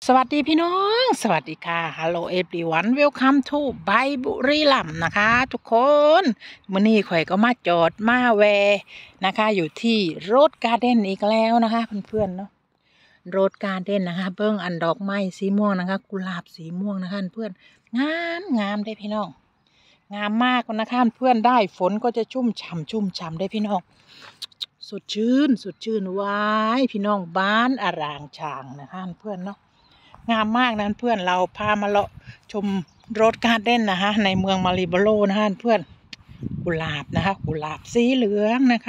สวัสดีพี่น้องสวัสดีค่ะ Hello everyone welcome to ใบบุรีรัมย์นะคะทุกคนมื้อนี้ข่อยก็มาจอดมาแวนะคะอยู่ที่โรดการ์เด้นอีกแล้วนะคะเพื่อนๆเนาะโรดการ์เด้นนะคะเบิ้งอันดอกไม้สีม่วงนะคะกุหลาบสีม่วงนะคะเพื่อนงามได้พี่น้องงามมากนะคะเพื่อนได้ฝนก็จะชุ่มฉ่ำได้พี่น้องสดชื่นว้ายพี่น้องบ้านอารางช่างนะคะเพื่อนเนาะงามมากนะเพื่อนเราพามาเลาะชมโรดการ์เด้นนะคะในเมืองมาริโบโลนะคะเพื่อนกุหลาบนะคะกุหลาบสีเหลืองนะคะ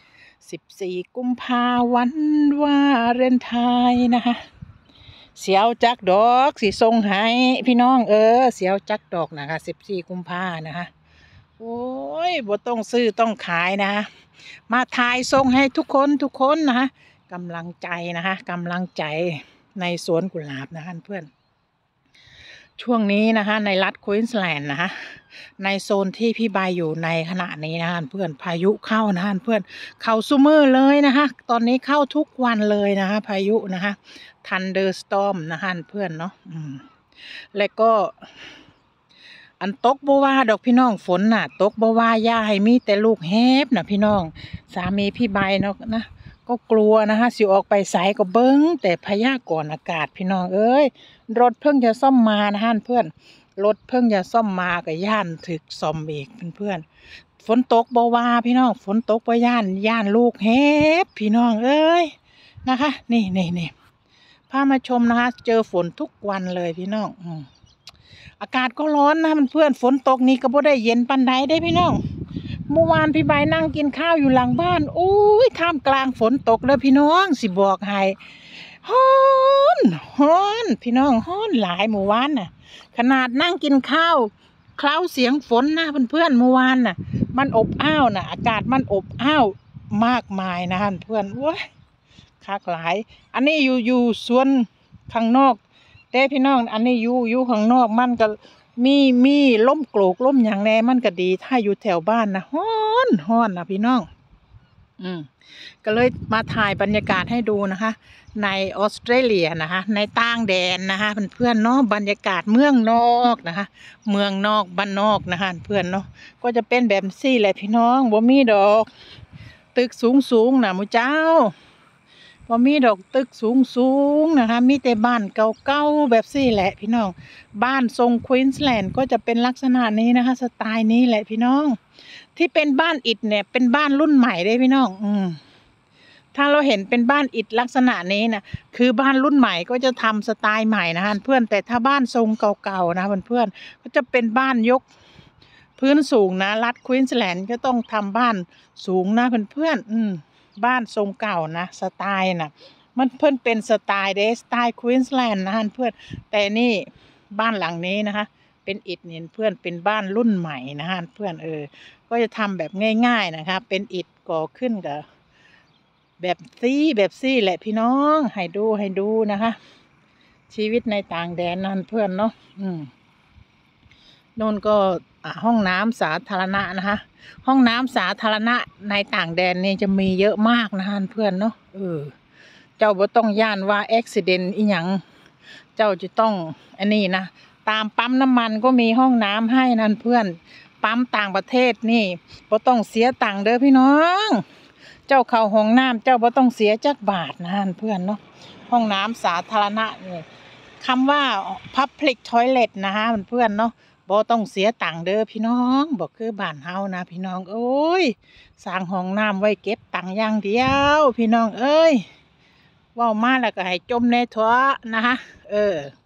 14 กุมภาพันธ์วาเลนไทน์นะคะเสียวจักดอกสีทรงให้พี่น้องเสียวจักดอกนะคะ14 กุมภานะคะโอ้ยบ่ต้องซื้อต้องขายนะคะมาถ่ายทรงให้ทุกคนนะคะกำลังใจนะคะกำลังใจในสวนกุหลาบนะคะเพื่อนช่วงนี้นะคะในรัฐควีนส์แลนด์นะคะในโซนที่พี่ใบอยู่ในขณะนี้นะคะเพื่อนพายุเข้านะคะเพื่อนเข้าซูเมอร์เลยนะคะตอนนี้เข้าทุกวันเลยนะคะพายุนะคะทันเดอร์สตอร์มนะคะเพื่อนเนาะและก็อันตกบ่ว่าดอกพี่น้องฝนน่ะตกบ่ว่าย่าให้มีแต่ลูกแฮบนะพี่น้องสามีพี่ใบเนาะนะก็กลัวนะคะสิออกไปสายก็เบิ้งแต่พยากรณ์อากาศพี่น้องรถเพิ่งจะซ่อมมานะคะเพื่อนรถเพิ่งจะซ่อมมากับย่านถึกซ่อมอีกเพื่อนฝนตกบ่ว่าพี่น้องฝนตกบ่ย่านลูกแฮบพี่น้องนะคะนี่พามาชมนะคะเจอฝนทุกวันเลยพี่น้องอากาศก็ร้อนนะเพื่อนฝนตกนี่ก็บ่ได้เย็นปานใดได้พี่น้องเมื่อวานพี่ใบนั่งกินข้าวอยู่หลังบ้านอุ้ยท่ามกลางฝนตกเลยพี่น้องสิบอกให้ฮ้อนพี่น้องฮ้อนหลายเมื่อวานน่ะขนาดนั่งกินข้าวเคล้าเสียงฝนนะเพื่อนเมื่อวานน่ะมันอบอ้าวน่ะอากาศมันอบอ้าวมากมายนะเพื่อนว้าคักหลายอันนี้อยู่สวนข้างนอกแต่พี่น้องอันนี้อยู่ข้างนอกมันก็มีล่มโกรกล่มอย่างแน่มันก็ดีถ้าอยู่แถวบ้านนะฮ้อนนะพี่น้องก็เลยมาถ่ายบรรยากาศให้ดูนะคะในออสเตรเลียนะคะในต่างแดนนะคะเพื่อนเนาะบรรยากาศเมืองนอกนะคะเมืองนอกบ้านนอกนะคะเพื่อนเนาะก็จะเป็นแบบซี่แหละพี่น้องบ่มีดอกตึกสูงนะมูเจ้าบ่มีดอกตึกสูงนะคะมีแต่บ้านเก่าๆแบบซี่แหละพี่น้องบ้านทรงควีนส์แลนด์ก็จะเป็นลักษณะนี้นะคะสไตล์นี้แหละพี่น้องที่เป็นบ้านอิฐเนี่ยเป็นบ้านรุ่นใหม่ได้พี่น้องถ้าเราเห็นเป็นบ้านอิฐลักษณะนี้นะคือบ้านรุ่นใหม่ก็จะทำสไตล์ใหม่นะคะเพื่อนแต่ถ้าบ้านทรงเก่าๆนะเพื่อนก็จะเป็นบ้านยกพื้นสูงนะรัฐควีนส์แลนด์ก็ต้องทำบ้านสูงนะเพื่อนบ้านทรงเก่านะสไตล์นะมันเพิ่นเป็นสไตล์สไตล์ควีนส์แลนด์นะเพื่อนแต่นี่บ้านหลังนี้นะคะเป็นอิฐเนี่ยเพื่อนเป็นบ้านรุ่นใหม่นะเพื่อนก็จะทำแบบง่ายๆนะคะเป็นอิฐก่อขึ้นกับแบบซี่แหละพี่น้องให้ดูนะคะชีวิตในต่างแดนนั่นเพื่อนเนาะโน่นก็ห้องน้ำสาธารณะนะคะห้องน้ำสาธารณะในต่างแดนนี่จะมีเยอะมากนะคะเพื่อนเนาะเจ้าบ่ต้องย่านว่าอุบัติเหตุอีหยังเจ้าจะต้องอันนี้นะตามปั๊มน้ำมันก็มีห้องน้ำให้นั่นเพื่อนปั๊มต่างประเทศนี่บ่ต้องเสียตังค์เด้อพี่น้องเจ้าเข้าห้องน้ำเจ้าบ่ต้องเสียจักบาทนะเพื่อนเนาะห้องน้ำสาธารณะนี่คำว่า public toilet นะคะเพื่อนเนาะบ่ต้องเสียตังค์เด้อพี่น้องบอกคือบ้านเฮานะพี่น้องโอ้ยสร้างห้องน้ำไว้เก็บตังค์อย่างเดียวพี่น้องเว้ามาแล้วก็ให้จมในถั่วนะคะ